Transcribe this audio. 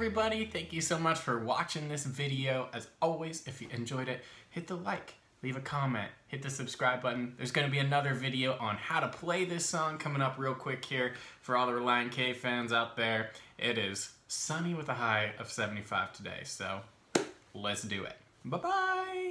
everybody. Thank you so much for watching this video. As always, if you enjoyed it, hit the like, leave a comment, hit the subscribe button. There's going to be another video on how to play this song coming up real quick here for all the Relient K fans out there. It is sunny with a high of 75 today, so let's do it. Bye-bye.